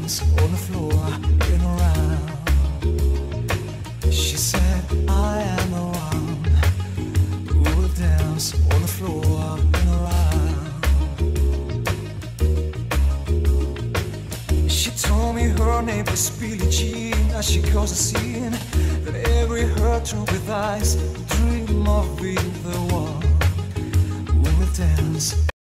dance on the floor in a round. She said, I am the one who will dance on the floor in a round. She told me her name was Billie Jean, as she caused a scene that every hurt with eyes dream of being the one who will dance